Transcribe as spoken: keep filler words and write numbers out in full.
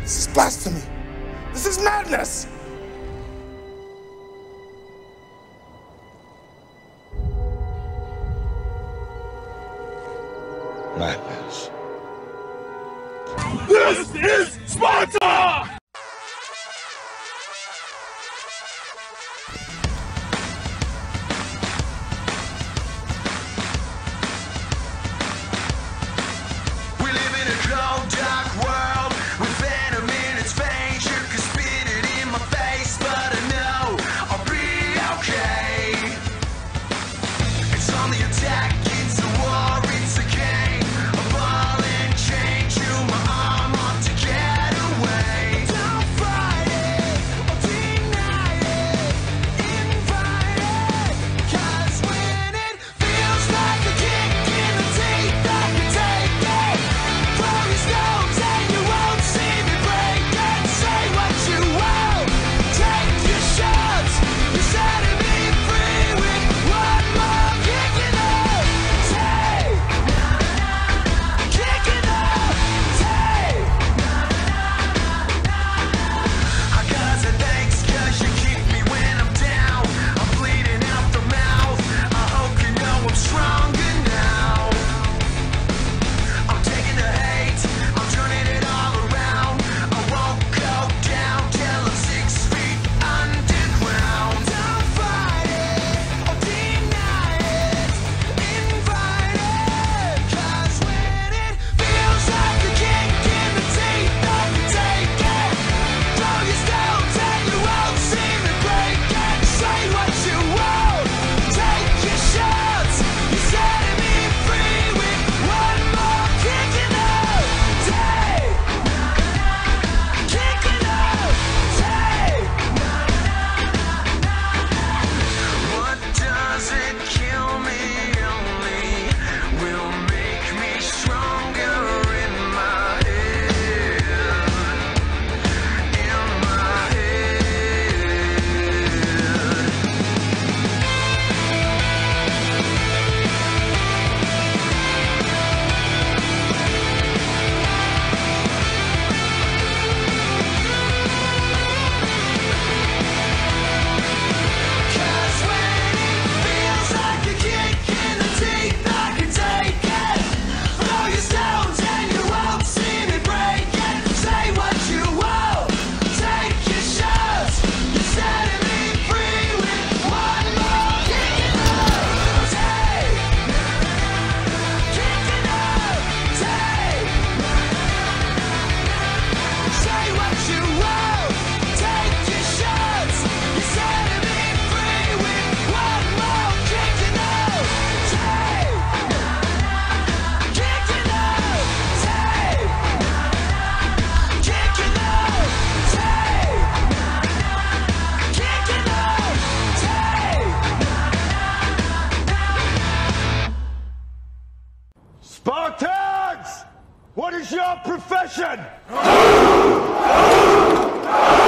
This is blasphemy. This is madness. Madness. This is Sparta! We live in a cold, dark world with venom in its veins. You can spit it in my face, but I know I'll be okay. It's on the attack, it's a war, it's a game. A ball and chain to my arm up to get away. Don't fight it or deny it, invite it. Cause when it feels like a kick in the teeth, I can take it. Throw your stones and you won't see me break it. Say what you want, take your shots. You're setting me free with one more kick in the teeth. Kick in the teeth. I gotta say thanks cause you keep me when I'm down. I'm bleeding out the mouth. I hope you know I'm stronger now. I'm taking the hate, I'm turning it all around. I won't go down till I'm six feet underground. Don't fight it or deny it, invite it. Cause when it feels like a kick in the teeth, I can take it. Throw your stones and you won't see me break it. Say what you want, take your shots. You're setting me free with one more kick in the teeth. Kick in the teeth. What doesn't kill me only will make me stronger in my head. In my head. Cause when it feels like a kick in the teeth, I can take it. Throw your stones and you won't see me break it. Say what you want, take your shots. You're setting me free with one more kick in the teeth. Kick in the teeth. Say what you want, take your shots. You're setting me free with one more kick in the teeth. Kick in the teeth. Kick in the teeth. Kick in the teeth. Spartans! What is your profession?